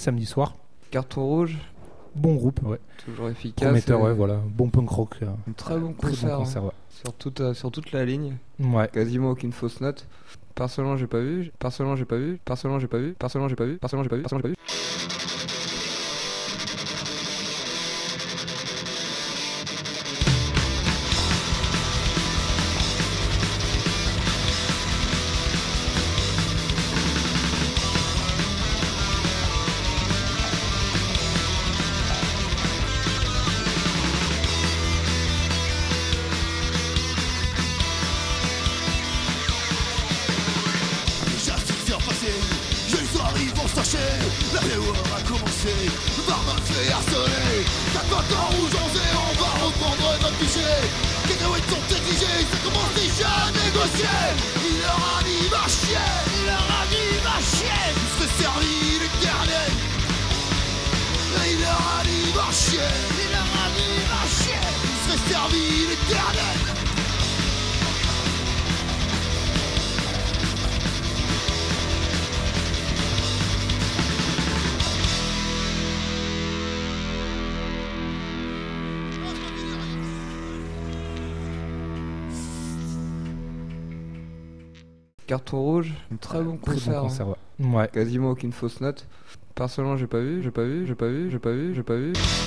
samedi soir. Carton rouge, Bon groupe, ouais. toujours efficace. Prometteur, et ouais, voilà. Bon punk rock. Un très bon Très concert, bon concert, ouais. sur toute la ligne. Ouais. Quasiment aucune fausse note. Personnellement, j'ai pas vu. Personnellement, j'ai pas vu. Personnellement, j'ai pas vu. Personnellement, j'ai pas vu. Personnellement, j'ai pas vu. Personnellement, j'ai pas vu. Déjà 6 heures passées, les soirées vont se tâcher. La vidéo a commencé, le barman fait harceler. 4 ans rouge on va reprendre notre budget. Les cacahuètes sont exigées, ça commence déjà à négocier. Il leur a dit va chier, il leur a dit va chier. Vous serez servi les derniers. Il leur a dit va chier, il leur a dit va chier. Vous serez servi les derniers. Carton rouge, un très bon Très concert. bon concert, ouais. Ouais. Quasiment aucune fausse note. Personnellement, j'ai pas vu.